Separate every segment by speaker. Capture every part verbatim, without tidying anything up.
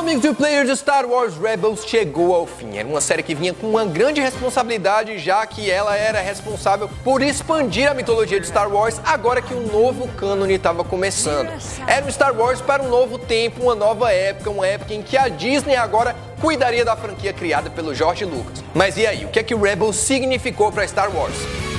Speaker 1: Comic to Player de Star Wars Rebels chegou ao fim. Era uma série que vinha com uma grande responsabilidade, já que ela era responsável por expandir a mitologia de Star Wars agora que um novo cânone estava começando. Era um Star Wars para um novo tempo, uma nova época, uma época em que a Disney agora cuidaria da franquia criada pelo George Lucas. Mas e aí, o que é que o Rebels significou para Star Wars?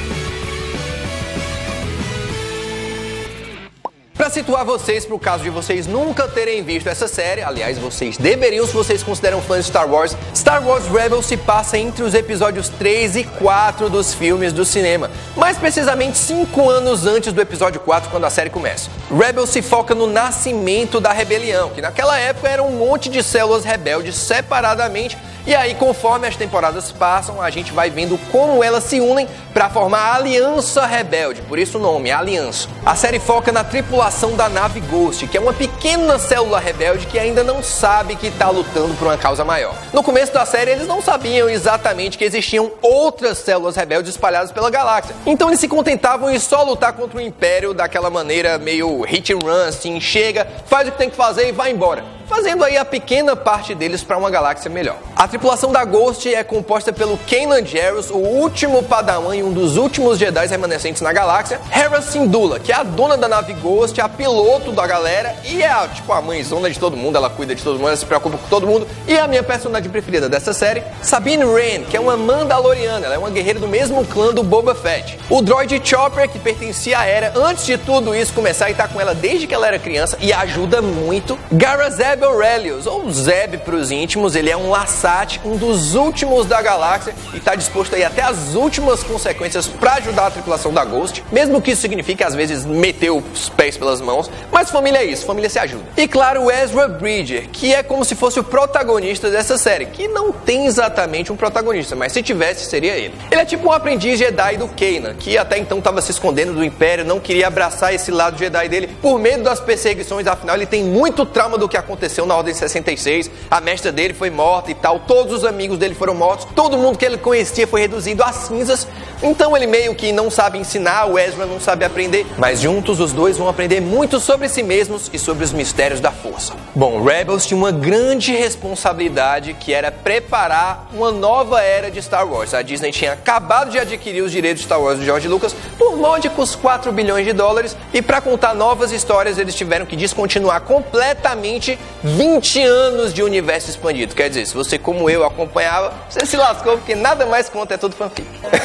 Speaker 1: Para situar vocês, para o caso de vocês nunca terem visto essa série, aliás, vocês deveriam se vocês consideram fãs de Star Wars, Star Wars Rebels se passa entre os episódios três e quatro dos filmes do cinema, mais precisamente cinco anos antes do episódio quatro, quando a série começa. Rebels se foca no nascimento da rebelião, que naquela época era um monte de células rebeldes separadamente, e aí, conforme as temporadas passam, a gente vai vendo como elas se unem para formar a Aliança Rebelde, por isso o nome, Aliança. A série foca na tripulação da nave Ghost, que é uma pequena célula rebelde que ainda não sabe que está lutando por uma causa maior. No começo da série, eles não sabiam exatamente que existiam outras células rebeldes espalhadas pela galáxia. Então eles se contentavam em só lutar contra o Império daquela maneira meio hit and run, assim, chega, faz o que tem que fazer e vai embora, fazendo aí a pequena parte deles para uma galáxia melhor. A tripulação da Ghost é composta pelo Kanan Jarrus, o último Padawan e um dos últimos Jedi remanescentes na galáxia, Hera Syndulla, que é a dona da nave Ghost, a piloto da galera e é a, tipo, a mãezona de todo mundo, ela cuida de todo mundo, ela se preocupa com todo mundo, e a minha personagem preferida dessa série, Sabine Wren, que é uma Mandaloriana, ela é uma guerreira do mesmo clã do Boba Fett. O droid Chopper, que pertencia a Hera antes de tudo isso começar e tá com ela desde que ela era criança e ajuda muito. Garazeb Aurelius, ou Zeb para os íntimos, ele é um Lasat, um dos últimos da galáxia e está disposto aí até as últimas consequências para ajudar a tripulação da Ghost, mesmo que isso signifique às vezes meter os pés pelas mãos, mas família é isso, família se ajuda. E claro, o Ezra Bridger, que é como se fosse o protagonista dessa série, que não tem exatamente um protagonista, mas se tivesse seria ele. Ele é tipo um aprendiz Jedi do Kanan, que até então estava se escondendo do Império, não queria abraçar esse lado Jedi dele por medo das perseguições, afinal ele tem muito trauma do que aconteceu na Ordem sessenta e seis, a mestra dele foi morta e tal, todos os amigos dele foram mortos, todo mundo que ele conhecia foi reduzido a cinzas, então ele meio que não sabe ensinar, o Ezra não sabe aprender, mas juntos os dois vão aprender muito sobre si mesmos e sobre os mistérios da força. Bom, Rebels tinha uma grande responsabilidade que era preparar uma nova era de Star Wars. A Disney tinha acabado de adquirir os direitos de Star Wars do George Lucas por módicos quatro bilhões de dólares e para contar novas histórias eles tiveram que descontinuar completamente vinte anos de universo expandido. Quer dizer, se você como eu acompanhava, você se lascou porque nada mais conta, é tudo fanfic.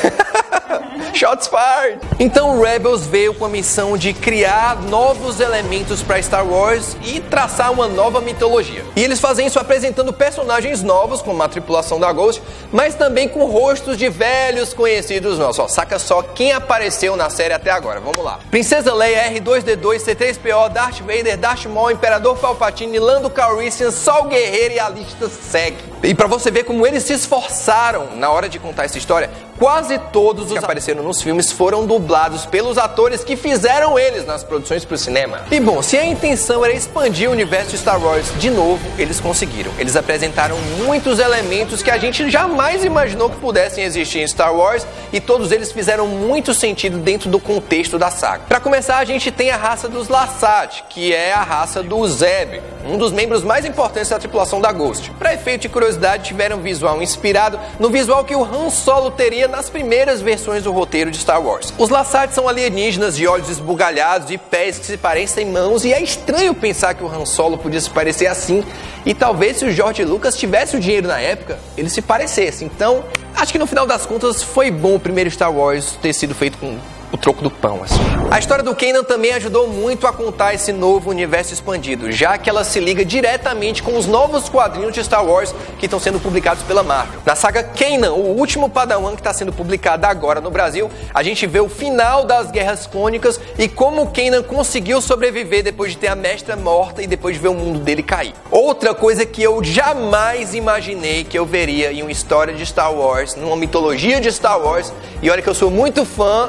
Speaker 1: Shots fired! Então Rebels veio com a missão de criar novos elementos para Star Wars e traçar uma nova mitologia. E eles fazem isso apresentando personagens novos, como a tripulação da Ghost, mas também com rostos de velhos conhecidos nossos. Ó, saca só quem apareceu na série até agora, vamos lá. Princesa Leia, R dois D dois, C três P O, Darth Vader, Darth Maul, Imperador Palpatine, Lando Calrissian, Sol Guerreiro e a lista segue. E para você ver como eles se esforçaram na hora de contar essa história, quase todos os que apareceram nos filmes foram dublados pelos atores que fizeram eles nas produções para o cinema. E bom, se a intenção era expandir o universo de Star Wars de novo, eles conseguiram. Eles apresentaram muitos elementos que a gente jamais imaginou que pudessem existir em Star Wars e todos eles fizeram muito sentido dentro do contexto da saga. Para começar, a gente tem a raça dos Lasat, que é a raça do Zeb, um dos membros mais importantes da tripulação da Ghost. Para efeito de curiosidade, tiveram um visual inspirado no visual que o Han Solo teria nas primeiras versões do roteiro de Star Wars. Os Lasat são alienígenas de olhos esbugalhados e pés que se parecem mãos, e é estranho pensar que o Han Solo podia se parecer assim, e talvez se o George Lucas tivesse o dinheiro na época, ele se parecesse. Então, acho que no final das contas foi bom o primeiro Star Wars ter sido feito com o troco do pão, assim. A história do Kanan também ajudou muito a contar esse novo universo expandido, já que ela se liga diretamente com os novos quadrinhos de Star Wars que estão sendo publicados pela Marvel. Na saga Kanan, o último Padawan que está sendo publicada agora no Brasil, a gente vê o final das Guerras Clônicas e como o Kanan conseguiu sobreviver depois de ter a mestra morta e depois de ver o mundo dele cair. Outra coisa que eu jamais imaginei que eu veria em uma história de Star Wars, numa mitologia de Star Wars, e olha que eu sou muito fã e eu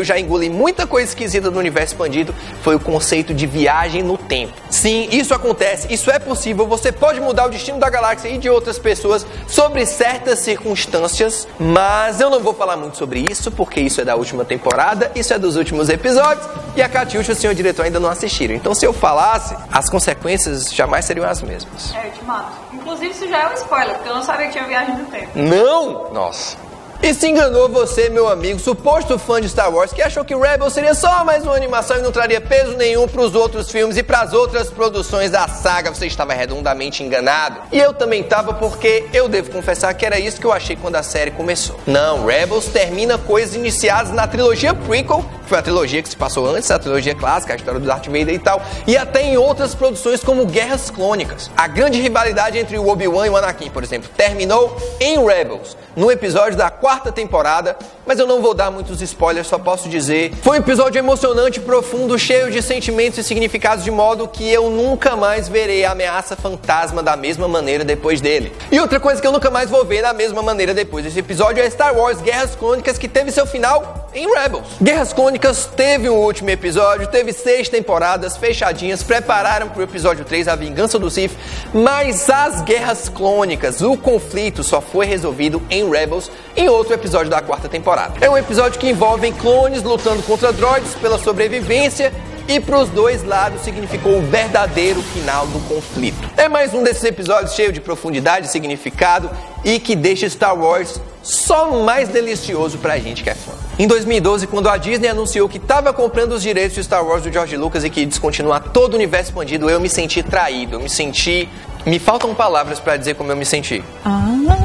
Speaker 1: já engoli muita coisa esquisita no universo expandido, foi o conceito de viagem no tempo. Sim, isso acontece, isso é possível, você pode mudar o destino da galáxia e de outras pessoas sobre certas circunstâncias, mas eu não vou falar muito sobre isso, porque isso é da última temporada, isso é dos últimos episódios, e a Catiuxa e o senhor diretor ainda não assistiram. Então, se eu falasse, as consequências jamais seriam as mesmas.
Speaker 2: É, eu te mato. Inclusive, isso já é um spoiler, porque eu não sabia que tinha viagem no tempo.
Speaker 1: Não! Nossa. E se enganou você, meu amigo, suposto fã de Star Wars, que achou que Rebels seria só mais uma animação e não traria peso nenhum para os outros filmes e para as outras produções da saga. Você estava redondamente enganado. E eu também estava, porque eu devo confessar que era isso que eu achei quando a série começou. Não, Rebels termina coisas iniciadas na trilogia prequel, que foi a trilogia que se passou antes, a trilogia clássica, a história do Darth Vader e tal, e até em outras produções como Guerras Clônicas. A grande rivalidade entre o Obi-Wan e o Anakin, por exemplo, terminou em Rebels, no episódio da quarta temporada, mas eu não vou dar muitos spoilers, só posso dizer, foi um episódio emocionante, profundo, cheio de sentimentos e significados, de modo que eu nunca mais verei a ameaça fantasma da mesma maneira depois dele. E outra coisa que eu nunca mais vou ver da mesma maneira depois desse episódio é Star Wars Guerras Clônicas, que teve seu final em Rebels. Guerras Clônicas teve um último episódio, teve seis temporadas fechadinhas, prepararam para o episódio três, A Vingança do Sith, mas as Guerras Clônicas, o conflito só foi resolvido em Rebels, em outro episódio da quarta temporada. É um episódio que envolve clones lutando contra droids pela sobrevivência, e para os dois lados significou o verdadeiro final do conflito. É mais um desses episódios cheio de profundidade e significado e que deixa Star Wars só mais delicioso pra gente que é fã. Em dois mil e doze, quando a Disney anunciou que estava comprando os direitos de Star Wars do George Lucas e que ia descontinuar todo o universo expandido, eu me senti traído, eu me senti... Me faltam palavras pra dizer como eu me senti. Ah...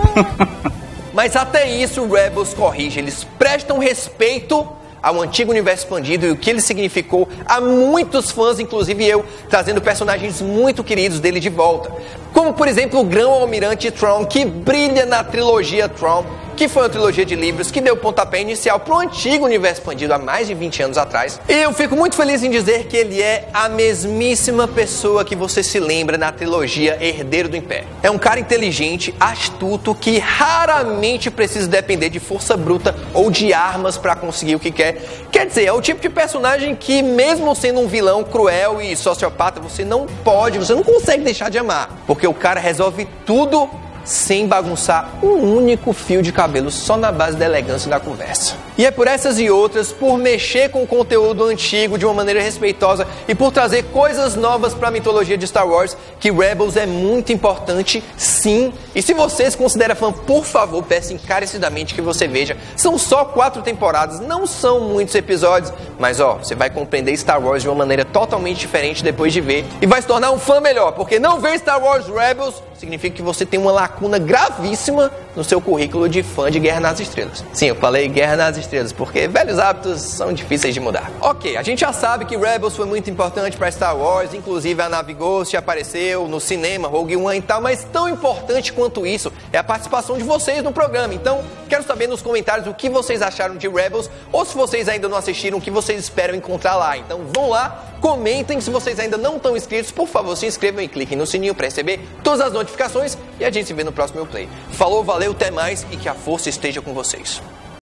Speaker 1: Mas até isso o Rebels corrige, eles prestam respeito ao antigo universo expandido e o que ele significou a muitos fãs, inclusive eu, trazendo personagens muito queridos dele de volta. Como, por exemplo, o Grão-Almirante Thrawn, que brilha na trilogia Thrawn, que foi uma trilogia de livros que deu pontapé inicial para o antigo universo expandido há mais de vinte anos atrás. E eu fico muito feliz em dizer que ele é a mesmíssima pessoa que você se lembra na trilogia Herdeiro do Império. É um cara inteligente, astuto, que raramente precisa depender de força bruta ou de armas para conseguir o que quer. Quer dizer, é o tipo de personagem que, mesmo sendo um vilão cruel e sociopata, você não pode, você não consegue deixar de amar. Porque o cara resolve tudo sem bagunçar um único fio de cabelo, só na base da elegância da conversa. E é por essas e outras, por mexer com o conteúdo antigo de uma maneira respeitosa e por trazer coisas novas para a mitologia de Star Wars, que Rebels é muito importante, sim. E se você se considera fã, por favor, peço encarecidamente que você veja. São só quatro temporadas, não são muitos episódios, mas ó, você vai compreender Star Wars de uma maneira totalmente diferente depois de ver e vai se tornar um fã melhor, porque não ver Star Wars Rebels significa que você tem uma lacuna gravíssima no seu currículo de fã de Guerra nas Estrelas. Sim, eu falei Guerra nas Estrelas, porque velhos hábitos são difíceis de mudar. Ok, a gente já sabe que Rebels foi muito importante para Star Wars, inclusive a nave Ghost apareceu no cinema, Rogue One e tal, mas tão importante quanto isso é a participação de vocês no programa. Então, quero saber nos comentários o que vocês acharam de Rebels, ou se vocês ainda não assistiram, o que vocês esperam encontrar lá. Então, vão lá, comentem. Se vocês ainda não estão inscritos, por favor, se inscrevam e cliquem no sininho para receber todas as notificações e a gente se vê no próximo Play. Falou, valeu, até mais e que a força esteja com vocês.